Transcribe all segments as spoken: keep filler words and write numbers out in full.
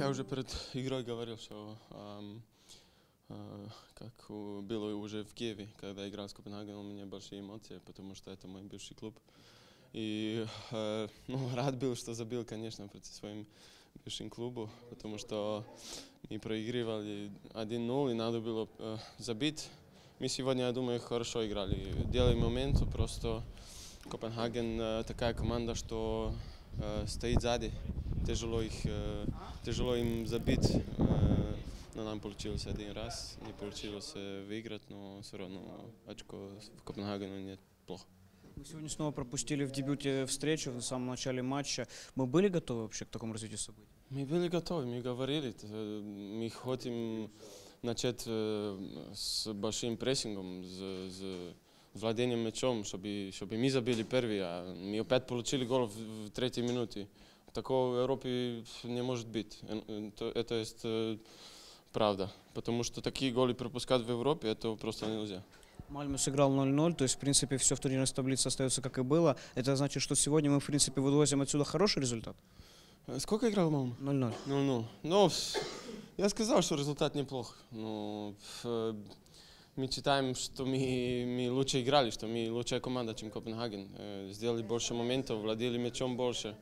Я уже перед игрой говорил, что эм, э, как у- было уже в Киеве, когда играл с Копенгагеном, у меня большие эмоции, потому что это мой бывший клуб. И э, ну, рад был, что забил, конечно, против своим бывшим клубу, потому что мы проигрывали один ноль и надо было э, забить. Мы сегодня, я думаю, хорошо играли. Делали момент, просто Копенгаген э, такая команда, что э, стоит сзади. Тяжело, их, э, тяжело им забить. Э, но нам получилось один раз, не получилось э, выиграть, но все равно очко в Копенгагену нет плохо. Мы сегодня снова пропустили в дебюте встречу в самом начале матча. Мы были готовы вообще к такому развитию событий? Мы были готовы, мы говорили, э, мы хотим начать э, с большим прессингом, с, с владением мячом, чтобы, чтобы мы забили первый, а мы опять получили гол в, в третьей минуте. Такого в Европе не может быть. Это, это есть э, правда, потому что такие голы пропускать в Европе, это просто нельзя. Мальме сыграл ноль ноль, то есть, в принципе, все в турнирной таблице остается как и было. Это значит, что сегодня мы, в принципе, вывозим отсюда хороший результат? Сколько играл Малмö? ноль ноль. ноль ноль. Ну, я сказал, что результат неплох. Но мы считаем, что мы, мы лучше играли, что мы лучшая команда, чем Копенгаген. Сделали больше моментов, владели мячом больше.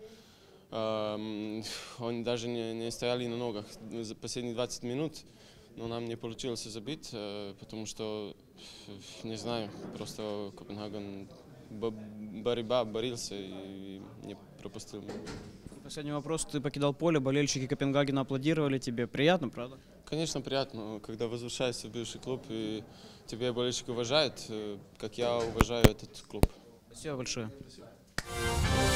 Они даже не, не стояли на ногах за последние двадцать минут, но нам не получилось забить, потому что, не знаю, просто Копенгаген борьба, боролся и не пропустил. Последний вопрос. Ты покидал поле, болельщики Копенгагена аплодировали тебе. Приятно, правда? Конечно, приятно, когда возвращаешься в бывший клуб и тебя болельщики уважают, как я уважаю этот клуб. Спасибо большое. Спасибо.